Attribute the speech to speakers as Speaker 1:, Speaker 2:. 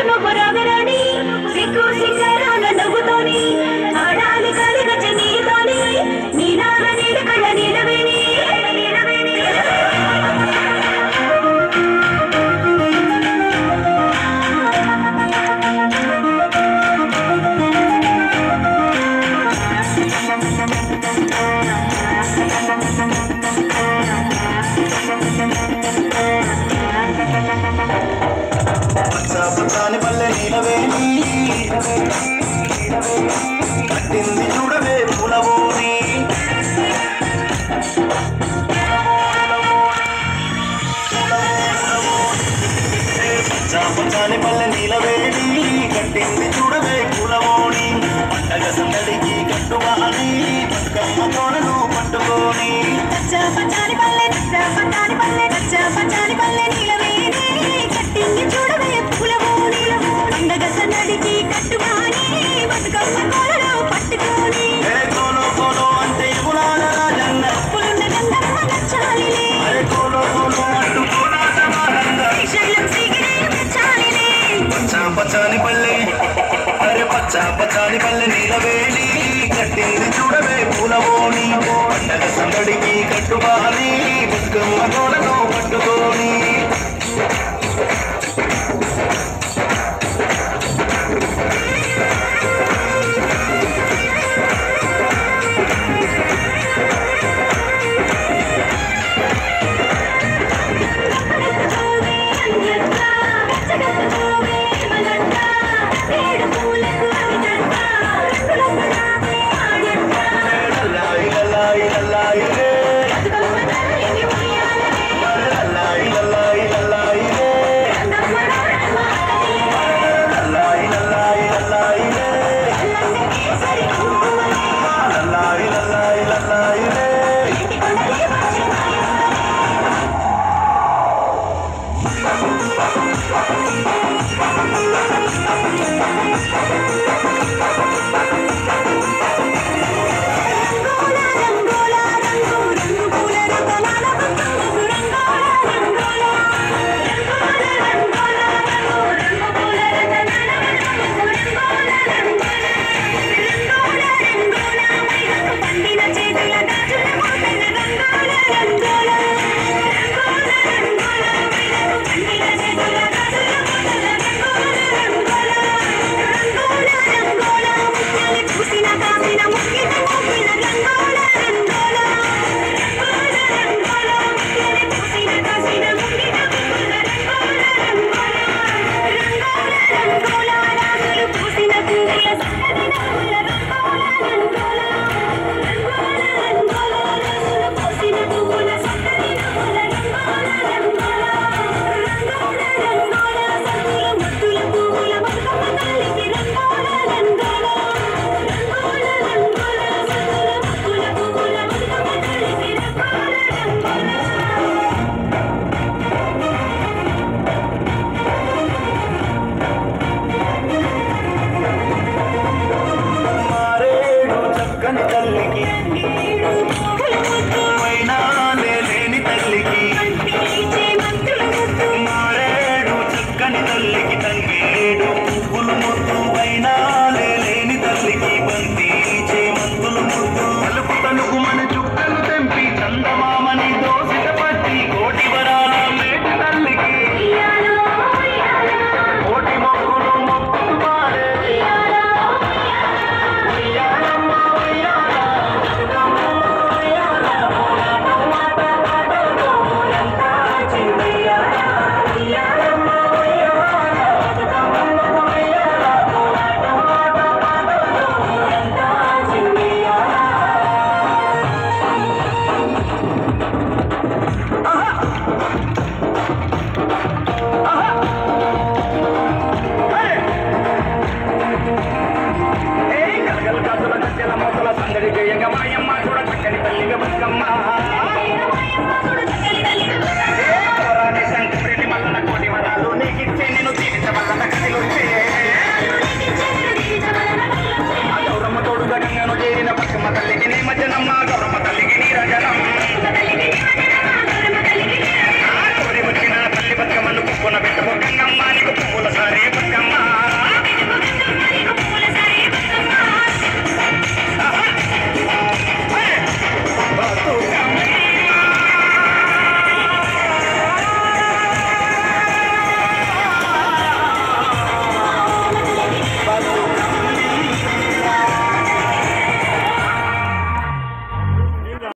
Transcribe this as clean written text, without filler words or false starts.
Speaker 1: పచ్చాని పల్లె నీలవేణి కట్టింది చూడవే పూలవోని పచ్చాని పల్లె నీలవేణి కట్టింది చూడవే పూలవోని పండగ సందడికి కట్టువాని బతుకమ్మ తోడను పట్టుకోని
Speaker 2: పచ్చాని పల్లె నీలవేణి కట్టింది చూడవే పూలవోని పండగ సందడికి కట్టువాని బతుకమ్మ తోడను పట్టుకోని
Speaker 1: కోలో కోలో అంటే పులాల రాజన్న
Speaker 2: పులున్న గంగమ్మ నచ్చాలిలే
Speaker 1: కోలో కోలో అంటూ పులాల రాజన్న
Speaker 2: శైలం సిగిరే నచ్చాలిలే
Speaker 1: పచ్చాని పల్లె పచ్చాని పల్లె నీలవేణి కట్టింది చూడవే పూలవోని పండగ సందడికి కట్టువాని బతుకమ్మ తోడను పట్టుకోని గౌరమ్మ తోడుగా గంగను చేరిన పక్కమ్మ తల్లికి నీ మధ్యనమ్మ గౌరమ్మ